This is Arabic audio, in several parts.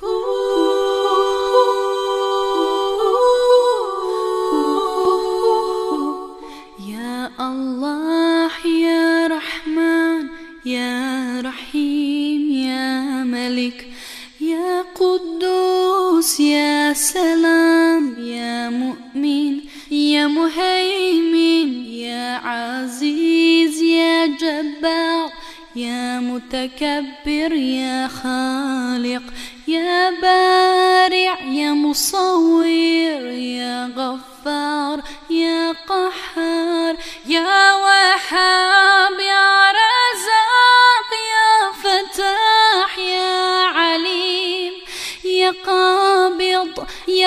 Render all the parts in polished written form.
يا الله يا رحمن يا رحيم يا ملك يا قدوس يا سلام يا مؤمن يا مهيمن يا عزيز يا جبار يا متكبر يا خالق يا بارع يا مصور يا غفار يا قهار يا وهاب يا رزاق يا فتاح يا عليم يا قابض يا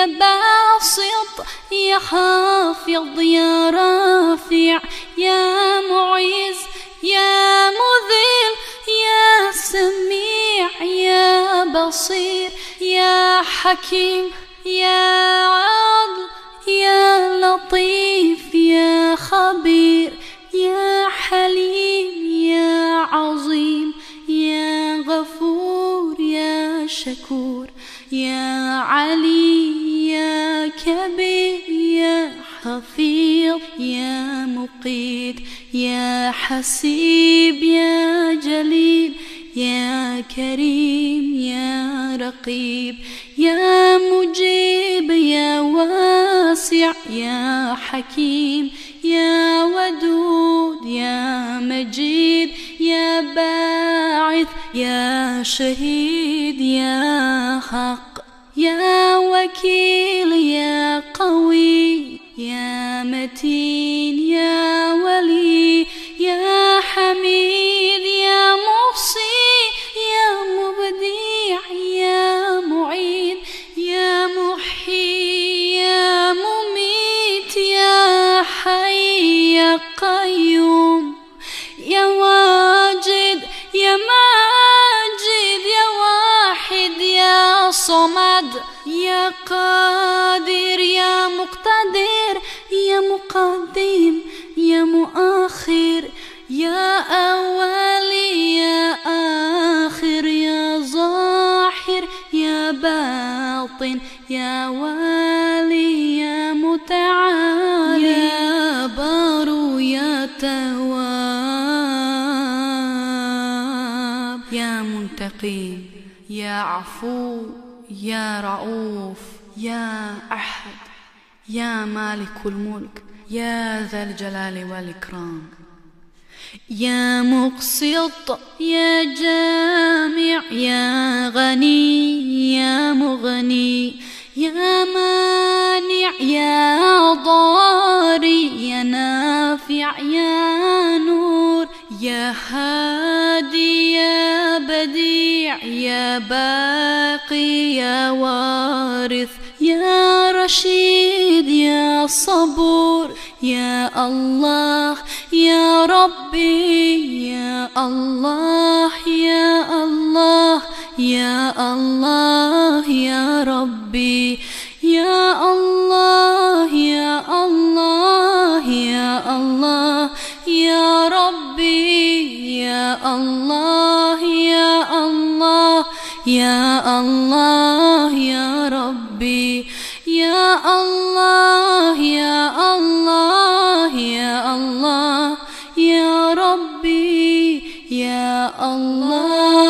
باسط يا خافض يا رافع يا معز يا مذل يا سميع يا بصير يا حكيم يا عدل يا لطيف يا خبير يا حليم يا عظيم يا غفور يا شكور يا علي يا كبير يا حفيظ يا مقيت يا حسيب يا جليل يا كريم يا رقيب يا مجيب يا واسع يا حكيم يا ودود يا مجيد يا باعث يا شهيد يا حق يا وكيل يا قوي يا متين يا ولي يا حميد يا محصي يا مبدع يا معين يا محيي يا مميت يا حي يا قيوم يا واجد يا ماجد يا واحد يا صمد يا قادر يا مقتدر يا مقدم يا مؤخر يا أول يا آخر يا ظاهر يا باطن يا والي يا متعال يا بار يا تواب يا منتقم يا عفو يا رؤوف يا أحد يا مالك الملك يا ذا الجلال والإكرام يا مقسط يا جامع يا غني يا مغني يا مانع يا ضاري يا نافع يا نور يا هادي يا بديع يا باقي يا وارث يا رشيد يا صبور يا الله يا ربي يا الله يا الله يا الله يا ربي يا الله يا الله يا الله يا ربي يا الله يا الله يا الله يا ربي يا الله يا الله يا الله يا ربي يا الله